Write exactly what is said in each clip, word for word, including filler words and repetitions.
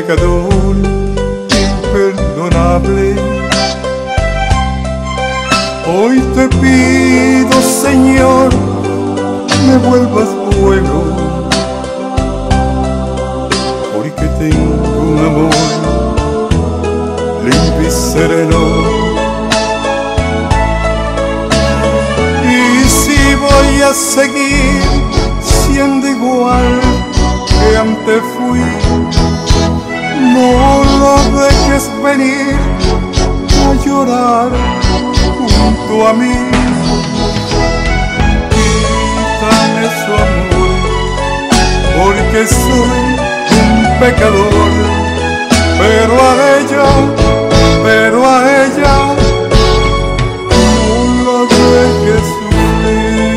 pecador imperdonable. Hoy te pido, Señor, me vuelvas bueno, porque tengo un amor limpio y sereno. Y si voy a seguir siendo igual que antes fui, no lo dejes venir a llorar junto a mí. Quítame su amor, porque soy un pecador, pero a ella, pero a ella no la dejes sufrir.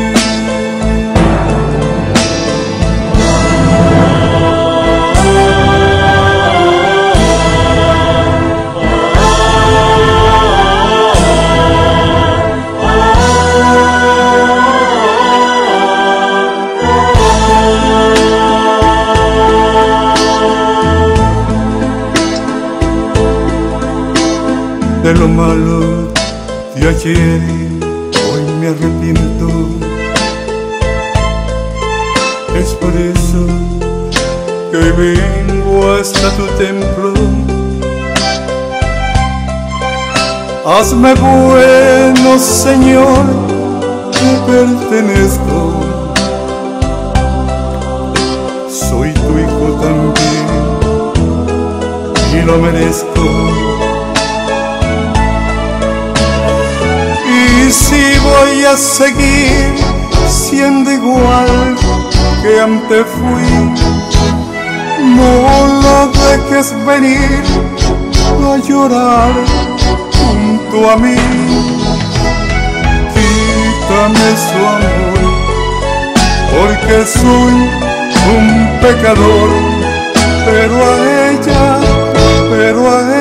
De lo malo de ayer, hoy me arrepiento. Es por eso que hoy vengo hasta tu templo. Hazme bueno, Señor, te pertenezco. Soy tu hijo también y lo merezco. Y si voy a seguir siendo igual que antes fui, no la dejes venir a llorar junto a mí. Quítame su amor, porque soy un pecador, pero a ella, pero a ella